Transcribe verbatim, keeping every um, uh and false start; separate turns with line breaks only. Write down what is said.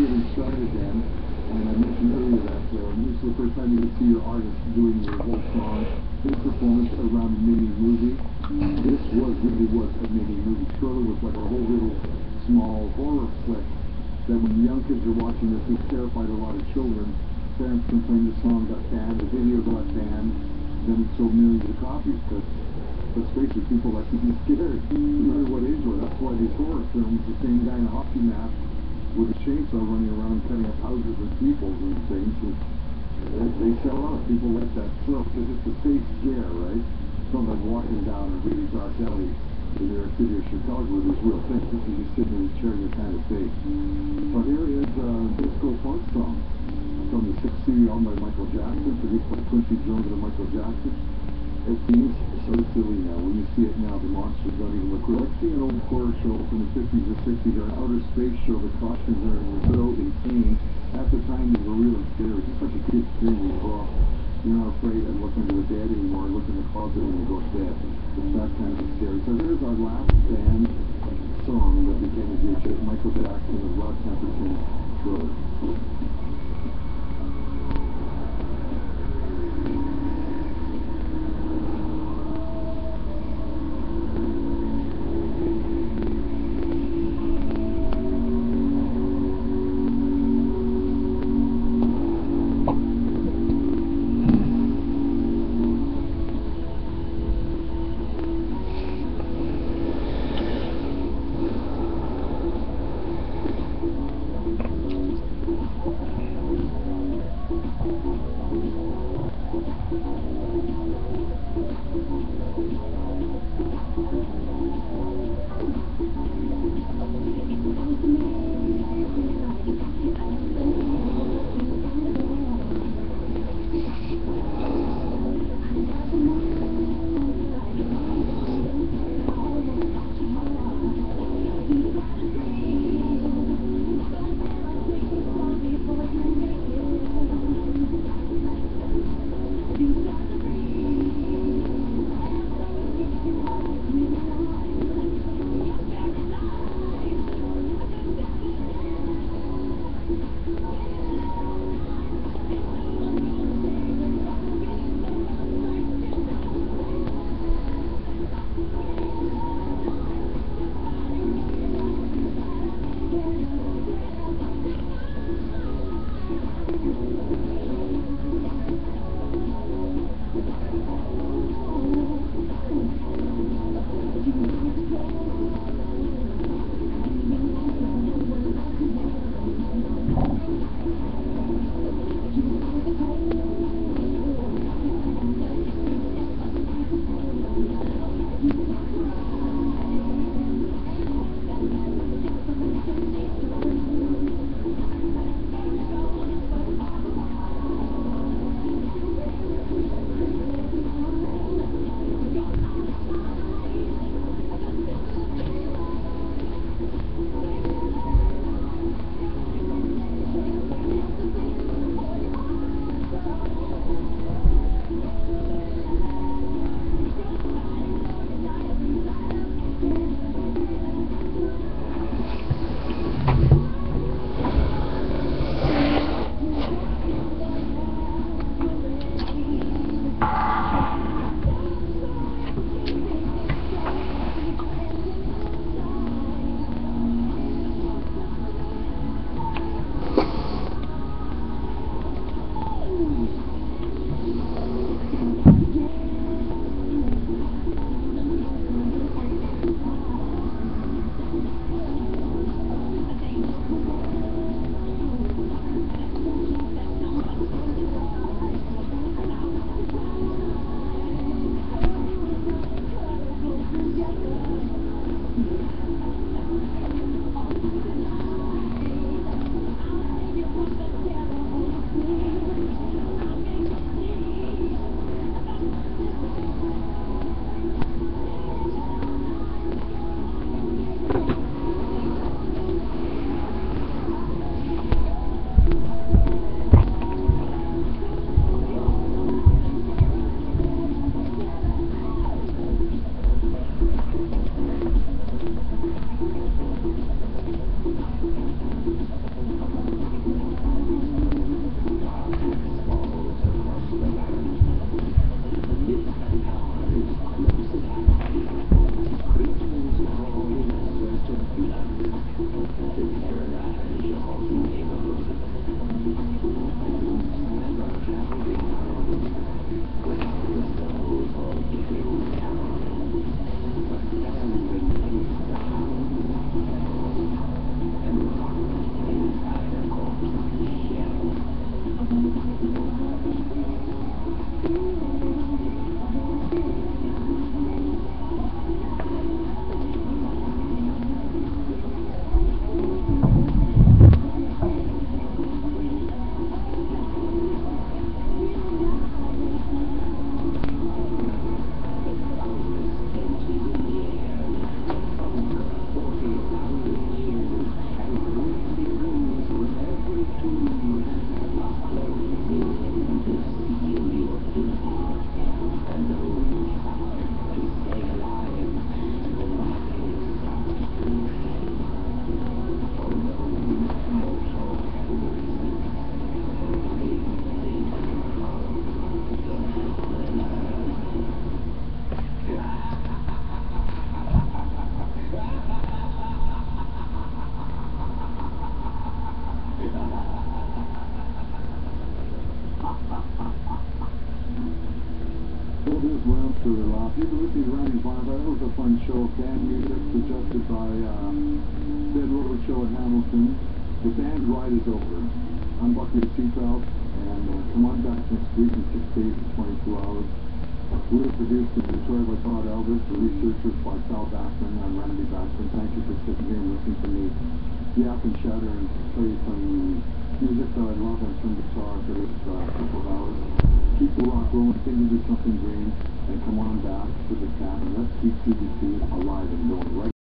getting started then, and I mentioned earlier that uh, this is the first time you can see your artist doing your whole song. This performance around a mini movie. This was really was a mini movie. Shirley was like a whole little small horror flick that when young kids are watching this, it terrified a lot of children. Parents complained the song got banned, the video got banned, then it sold millions of copies. But let's face it, people like to be scared, no matter what age we're. That's why these horror films, the same guy in a hockey mask with a chainsaw running around cutting up houses and people and things, is, they, they sell out. People like that thrill because it's a safe scare, right? It's not like walking down a really dark alley in New York City or Chicago where there's real things. This is just sitting in a chair and you're kind of safe. So here is a disco funk song from the sixth C D album by Michael Jackson, produced by Quincy Jones and Michael Jackson. It seems so silly now. When you see it now, the monsters don't even look real. Like seeing an old horror show from the fifties or sixties or an outer space show, the costumes are so insane. At the time, they were really scary. Just like a kid's dream when you grow up. You're not afraid to look under the bed anymore, look in the closet when you go to bed. It's that kind of scary. So there's our last band song that became a huge hit. Michael Jackson and Rod Temperton Thriller. for the laugh. You've been listening to Randy's Vinyl. That was a fun show. Band music suggested by uh, Dead Road Show in Hamilton. The band ride is over. Unbuckle your seatbelt and uh, come on back next week in six days and twenty-two hours. We were produced in Detroit by Todd Elvis, the researchers by Sal Backman and Randy Backman. Thank you for sitting here and listening to me yap and chatter and play some music that I love on some guitar for this uh, couple of hours. Keep the rock rolling, think you do something green, and come on back to the cat and let's keep T V C alive and going right.